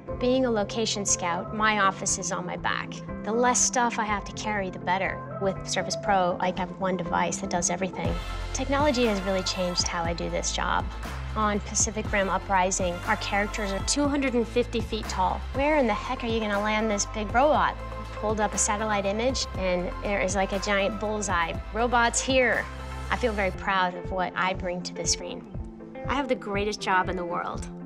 Being a location scout, my office is on my back. The less stuff I have to carry, the better. With Service Pro, I have one device that does everything. Technology has really changed how I do this job. On Pacific Rim Uprising, our characters are 250 feet tall. Where in the heck are you gonna land this big robot? I pulled up a satellite image, and there is like a giant bullseye. Robots here. I feel very proud of what I bring to the screen. I have the greatest job in the world.